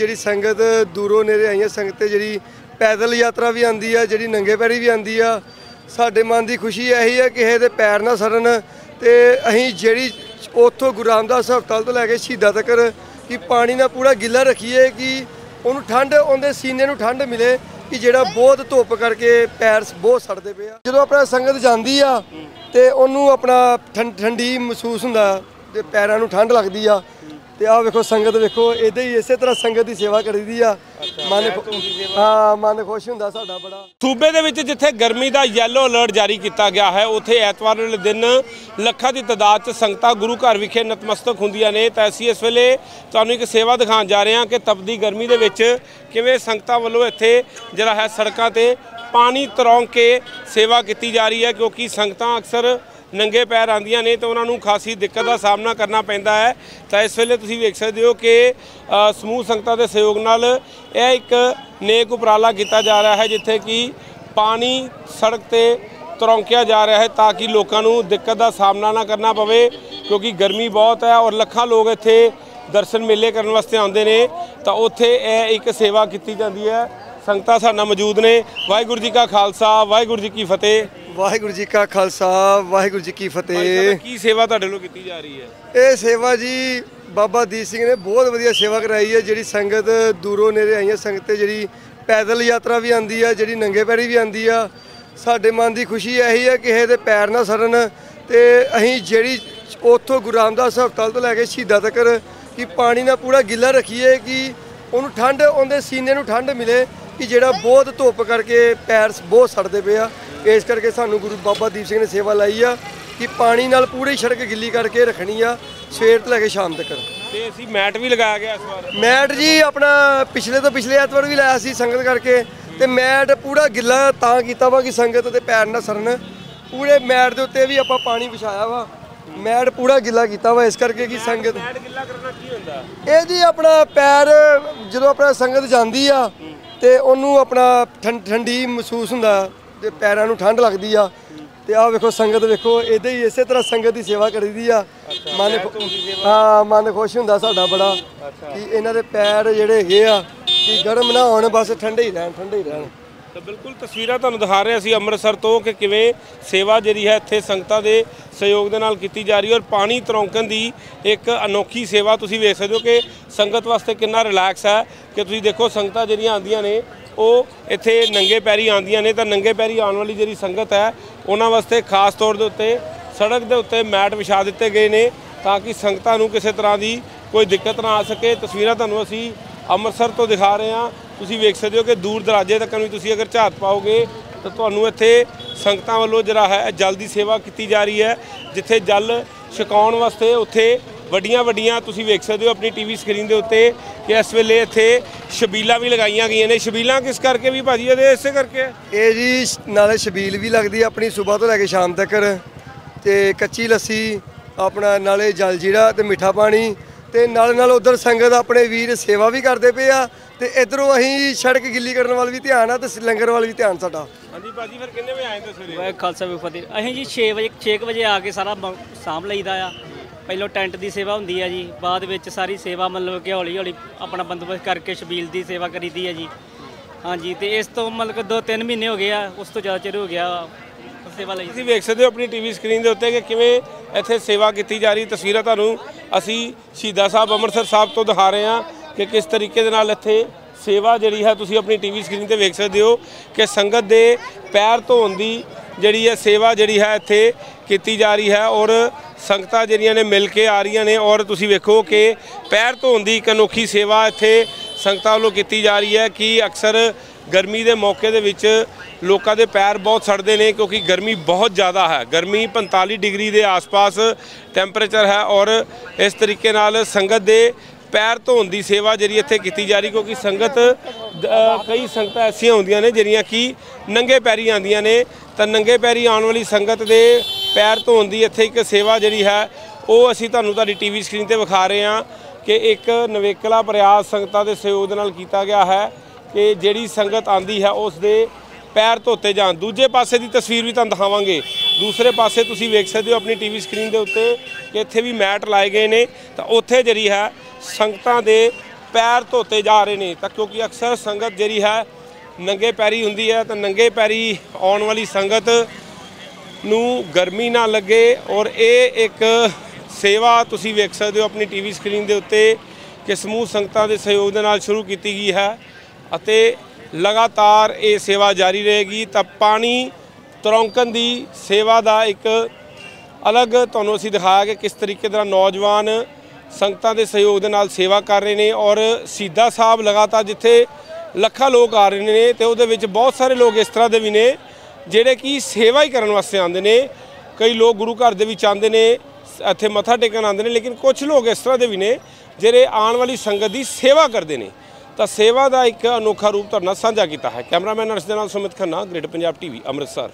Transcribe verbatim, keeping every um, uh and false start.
जिहड़ी संगत दूरों नेड़े आई है संगत जिहड़ी पैदल यात्रा भी आती है, जिहड़ी नंगे पैरी भी आती है। साडे मन की खुशी यही है कि किसी दे पैर ना सड़न ते असीं जिहड़ी उत्थों गुरु रामदास हस्पताल तो लैके शहीदां तक कि पानी ना पूरा गिला रखीए कि उन्होंने ठंड उनके सीने नूं ठंड मिले कि जिहड़ा बहुत धुप करके पैर बहुत सड़ते पे। जो अपना संगत जाती आ तो उन्होंने अपना ठंड ठंडी महसूस हुंदा ते पैरां नूं ठंड लगदी आ। ते आ वेखो संगत वेखो इदां ही इसे तरह संगत की सेवा करीदी आ। मन हाँ मन खुश हुंदा साडा बड़ा। सूबे दे विच जिथे गर्मी का येलो अलर्ट जारी किया गया है उत्थे ऐतवार वाले दिन लखां की तादाद च संगतां गुरु घर विखे नतमस्तक हुंदियां ने। तां असीं इस वेले तुहानूं एक सेवा दिखाउण जा रहे हां कि तपदी गर्मी दे विच किवें संगतां वल्लों इत्थे जिहड़ा है सड़कां ते पानी तरौंक के सेवा की जा रही है, क्योंकि संगतां अक्सर नंगे पैर आंदियां ने तो उन्होंने खासी दिक्कत का सामना करना पैंदा है। तो इस वेले तुसीं वेख सकते हो कि समूह संगतां दे सहयोग नाल यह एक नेक उपराला किया जा रहा है जिथे कि पानी सड़क ते तरौंकिया जा रहा है ताकि लोगों को दिक्कत का सामना ना करना पवे, क्योंकि गर्मी बहुत है और लखां लोग इत्थे दर्शन मेले करने वास्ते आते हैं। तो उत्थे यह एक सेवा की जाती है। संगतां साडे नाल मौजूद ने। वाहिगुरू जी का खालसा वाहिगुरू जी की फतेह। वाहिगुरू जी का खालसा वाहिगुरू जी की फतेह। की सेवा तुहाडे लोग की जा रही है? ये सेवा जी बाबा दीप सिंह ने बहुत वधिया सेवा कराई है। जिहड़ी संगत दूरों नेड़े आई है संगत जिहड़ी पैदल यात्रा भी आती है, जिहड़ी नंगे पैरी भी आती है। साडे मन की खुशी यही है कि किसी दे पैर ना सड़न ते असीं जिहड़ी उत्थों गुरु रामदास हस्पताल तो लैके शहीदां तक कि पानी ना पूरा गिला रखीए कि उन्होंने ठंड उनके सीने नूं ठंड मिले कि जिहड़ा बहुत धुप करके पैर बहुत सड़ते पे आ। इस करके सानू गुरु बाबा दीप सिंह ने सेवा लाई आ कि पानी नाल पूरी सड़क गिली करके रखनी आ सवेर तो लैके शाम तक। ते असीं मैट भी लगाया गया इस बार। मैट जी अपना पिछले तो पिछले ऐतवार भी लाया सी संगत करके ते मैट पूरा गिला तां कीता वा कि संगत दे पैर ना सड़न। पूरे मैट दे उत्ते भी आपां पानी विछाया वा, मैट पूरा गिला कीता वा इस करके कि संगत मैट गिला करना की हुंदा? ਇਹ जी अपना पैर जो अपना संगत जाती आ तो उन्होंने अपना ठंड ठंडी महसूस हुंदा ते पैरां नूं ठंड लगदी आ। ते आ वेखो संगत वेखो इदां ही इसे तरह संगत की सेवा करीदी आ। मन हाँ मन खुश हुंदा साडा बड़ा कि इन्हां दे पैर जिहड़े हैगे आ कि गर्म ना होण, बस ठंडे ही रहण ठंडे ही रहण। तो बिल्कुल तस्वीरां तुहानूं दिखा रहे असीं अमृतसर तो कि किवें सेवा जिहड़ी है इत्थे संगतां दे सहयोग दे नाल कीती जा रही है और पानी तरौंकण दी एक अनोखी सेवा तुसीं वेख सकदे हो कि संगत वास्ते कितना रिलैक्स है। कि तुसीं देखो संगतां जिहड़ियां आंदियां ने ਉਹ ਇੱਥੇ नंगे पैरी आंदियां ने तो नंगे पैरी आने वाली जिहड़ी संगत है उन्हां वास्ते खास तौर दे उत्ते सड़क दे उत्ते मैट विछा दिते गए ने ताकि संगतां नूं किसी तरह की कोई दिक्कत ना आ सके। तस्वीरां तुहानूं असीं अमृतसर तो दिखा रहे हैं। तुसीं वेख सकदे हो कि दूर दराजे तक भी तुसीं अगर झात पाओगे तो तुहानूं इत्थे संगतां वल्लों जिहड़ा है जल की सेवा की जा रही है। जिथे जल छकाउण वास्ते उत्थे वड्डियां वड्डियां तुसीं वेख सकदे हो अपनी टीवी स्क्रीन के उत्ते कि इस वेले इत्थे छबीलां भी लगाईयां गईयां ने। छबीलां किस करके भी भाजी ये इसे करके ये जी नाले छबील भी लगती है अपनी सुबह तो लैके शाम तक ते कच्ची लस्सी अपना नाले जल जीरा ते मिठा पानी ते नाल नाल उधर संगत अपने वीर सेवा भी करते पे आ ते इधरों असीं सड़क गिली करने वाल भी ध्यान आ ते लंगर वाल भी ध्यान साडा। हाँ जी भाजी फिर किन्ने बजे आए थे सवेरे? वाह खालसा भी फतेह। असीं जी छे बजे छे बजे आके सारा साਂਭ लईदा आ। ਪਹਿਲੋਂ ਟੈਂਟ ਦੀ ਸੇਵਾ ਹੁੰਦੀ ਹੈ ਜੀ, ਬਾਅਦ ਵਿੱਚ ਸਾਰੀ ਸੇਵਾ ਮਤਲਬ ਕਿ ਹੌਲੀ ਹੌਲੀ ਆਪਣਾ ਬੰਦੋਬਸਤ ਕਰਕੇ ਛਬੀਲ ਦੀ ਸੇਵਾ ਕਰੀਦੀ ਹੈ ਜੀ। ਹਾਂਜੀ ਤੇ ਇਸ ਤੋਂ ਮਤਲਬ ਕਿ ਦੋ ਤਿੰਨ ਮਹੀਨੇ ਹੋ ਗਏ ਆ, ਉਸ ਤੋਂ ਜ਼ਿਆਦਾ ਚਿਰ ਹੋ ਗਿਆ ਸੇਵਾ ਲਈ। ਤੁਸੀਂ ਵੇਖ ਸਕਦੇ ਹੋ ਆਪਣੀ ਟੀਵੀ ਸਕਰੀਨ ਦੇ ਉੱਤੇ ਕਿ ਕਿਵੇਂ ਇੱਥੇ ਸੇਵਾ ਕੀਤੀ ਜਾ ਰਹੀ। ਤਸਵੀਰਾਂ ਤੁਹਾਨੂੰ ਅਸੀਂ ਸ਼ਹੀਦਾਂ ਸਾਹਿਬ ਅੰਮ੍ਰਿਤਸਰ ਸਾਹਿਬ ਤੋਂ ਦਿਖਾ ਰਹੇ ਹਾਂ ਕਿ ਕਿਸ ਤਰੀਕੇ ਦੇ ਨਾਲ ਇੱਥੇ ਸੇਵਾ ਜਿਹੜੀ ਹੈ ਤੁਸੀਂ ਆਪਣੀ ਟੀਵੀ ਸਕਰੀਨ ਤੇ ਵੇਖ ਸਕਦੇ ਹੋ ਕਿ ਸੰਗਤ ਦੇ ਪੈਰ ਧੋਣ ਦੀ ਜਿਹੜੀ ਹੈ ਸੇਵਾ ਜਿਹੜੀ ਹੈ ਇੱਥੇ ਕੀਤੀ ਜਾ ਰਹੀ ਹੈ ਔਰ ਸੰਗਤਾਂ ਜਿਹੜੀਆਂ ਨੇ ਮਿਲ ਕੇ ਆ ਰਹੀਆਂ ਨੇ ਔਰ ਤੁਸੀਂ ਵੇਖੋ ਕਿ ਪੈਰ ਧੋਣ ਦੀ ਇੱਕ ਅਨੋਖੀ ਸੇਵਾ ਇੱਥੇ ਸੰਗਤਾਂ ਵੱਲੋਂ ਕੀਤੀ ਜਾ ਰਹੀ ਹੈ ਕਿ ਅਕਸਰ गर्मी के मौके दे विच लोगों के पैर बहुत सड़ते हैं क्योंकि गर्मी बहुत ज़्यादा है। गर्मी पैंताली डिग्री के आस पास टैंपरेचर है और इस तरीके नाल संगत के पैर धोने की सेवा जी इत्थे की जा रही क्योंकि संगत कई संगत ऐसिया होंदियां ने जिहड़ियां कि नंगे पैरी आंदियां ने तो नंगे पैरी आने वाली संगत के पैर धोने की इत्थे एक सेवा जी है वो असीं तुहानूं तुहाडी टी वी स्क्रीन पर विखा रहे हैं कि एक नवेकला प्रयास संगतां दे सहयोग नाल कीता गया है कि जिहड़ी संगत आंदी है उस दे पैर धोते जान। दूजे पासे की तस्वीर भी तुहानूं दिखावांगे। दूसरे पासे तुसीं वेख सकते हो अपनी टी वी स्क्रीन के उत्ते कि इत्थे भी मैट लाए गए ने तो उत्थे जिहड़ी है संगतां दे ਪੈਰ ਧੋਤੇ ਜਾ ਰਹੇ ਨੇ। ਤਾਂ ਕਿਉਂਕਿ ਅਕਸਰ ਸੰਗਤ ਜਿਹੜੀ ਹੈ ਨੰਗੇ ਪੈਰੀ ਹੁੰਦੀ ਹੈ, ਤਾਂ ਨੰਗੇ ਪੈਰੀ ਆਉਣ ਵਾਲੀ ਸੰਗਤ ਨੂੰ ਗਰਮੀ ਨਾ ਲੱਗੇ। ਔਰ ਇਹ ਇੱਕ ਸੇਵਾ ਤੁਸੀਂ ਵੇਖ ਸਕਦੇ ਹੋ ਆਪਣੀ ਟੀਵੀ ਸਕਰੀਨ ਦੇ ਉੱਤੇ ਕਿ ਸਮੂਹ ਸੰਗਤਾਂ ਦੇ ਸਹਿਯੋਗ ਦੇ ਨਾਲ ਸ਼ੁਰੂ ਕੀਤੀ ਗਈ ਹੈ ਅਤੇ ਲਗਾਤਾਰ ਇਹ ਸੇਵਾ ਜਾਰੀ ਰਹੇਗੀ। ਤਾਂ ਪਾਣੀ ਤਰੌਂਕਣ ਦੀ ਸੇਵਾ ਦਾ ਇੱਕ ਅਲੱਗ ਤੁਹਾਨੂੰ ਅਸੀਂ ਦਿਖਾਇਆ ਕਿ ਕਿਸ ਤਰੀਕੇ ਦਾ ਨੌਜਵਾਨ ਸੰਗਤਾਂ ਦੇ ਸਹਿਯੋਗ ਦੇ ਨਾਲ ਸੇਵਾ ਕਰ ਰਹੇ ਨੇ। ਔਰ ਸ਼ਹੀਦਾਂ ਸਾਹਿਬ ਲਗਾਤਾਰ ਜਿੱਥੇ ਲੱਖਾਂ ਲੋਕ ਆ ਰਹੇ ਨੇ ਤੇ ਉਹਦੇ ਵਿੱਚ ਬਹੁਤ ਸਾਰੇ ਲੋਕ ਇਸ ਤਰ੍ਹਾਂ ਦੇ ਵੀ ਨੇ ਜਿਹੜੇ ਕਿ ਸੇਵਾ ਹੀ ਕਰਨ ਵਾਸਤੇ ਆਉਂਦੇ ਨੇ। ਕਈ ਲੋਕ ਗੁਰੂ ਘਰ ਦੇ ਵਿੱਚ ਆਉਂਦੇ ਨੇ, ਇੱਥੇ ਮੱਥਾ ਟੇਕਣ ਆਉਂਦੇ ਨੇ, ਲੇਕਿਨ ਕੁਝ ਲੋਕ ਇਸ ਤਰ੍ਹਾਂ ਦੇ ਵੀ ਨੇ ਜਿਹੜੇ ਆਉਣ ਵਾਲੀ ਸੰਗਤ ਦੀ ਸੇਵਾ ਕਰਦੇ ਨੇ। ਤਾਂ ਸੇਵਾ ਦਾ ਇੱਕ ਅਨੋਖਾ ਰੂਪ ਤੁਹਾਡੇ ਨਾਲ ਸਾਂਝਾ ਕੀਤਾ ਹੈ। ਕੈਮਰਾਮੈਨ ਅਰਸ਼ ਦੇ ਨਾਲ ਸੁਮਿਤ ਖੰਨਾ, ਗ੍ਰੇਟ ਪੰਜਾਬ ਟੀਵੀ, ਅੰਮ੍ਰਿਤਸਰ।